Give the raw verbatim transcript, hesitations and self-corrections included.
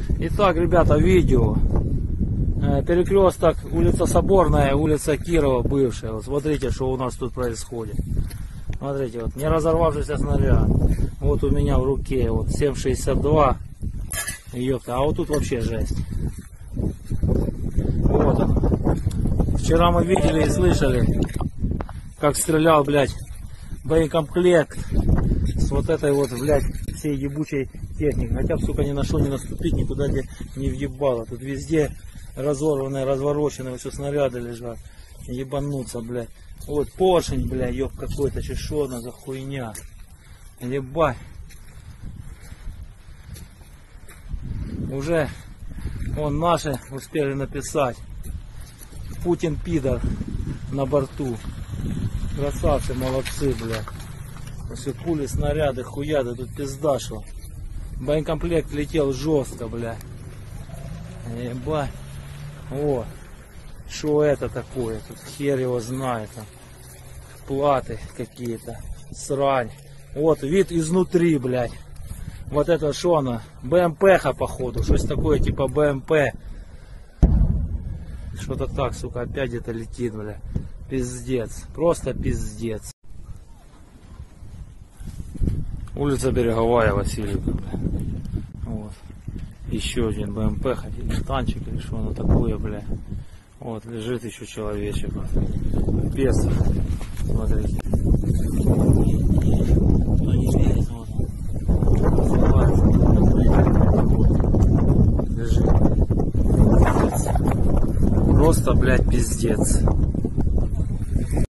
Итак, ребята, видео. Перекресток, улица Соборная, улица Кирова бывшая. Вот смотрите, что у нас тут происходит. Смотрите, вот не разорвавшийся снаряд. Вот у меня в руке вот семь шестьдесят два. Ёпта, а вот тут вообще жесть. Вот он. Вчера мы видели и слышали, как стрелял, блядь, боекомплект с вот этой вот, блядь, всей ебучей техникой. Хотя бы, сука, ни на что не наступить, никуда не, не въебало. Тут везде разорванные, развороченные, все снаряды лежат. Ебануться, блядь. Вот поршень, блядь, ёб какой-то, чешона за хуйня. Ебать. Уже вон наши успели написать: Путин пидор на борту. Красавцы, молодцы, блядь. Все пули, снаряды, хуяды, тут пизда шо. Боекомплект летел жестко, блядь. Ебать. О, что это такое? Тут хер его знает. Там платы какие-то. Срань. Вот вид изнутри, блядь. Вот это что она? БМП-ха, походу. Что-то такое типа БМП. Что-то так, сука, опять где-то летит, бля. Пиздец. Просто пиздец. Улица Береговая, Васильевка, бля. Вот. Еще один БМП, или танчик, или что оно такое, бля. Вот, лежит еще человечек. Вот. Без. Смотрите. Кто не верит, вот. Лежит. Просто, блядь, пиздец.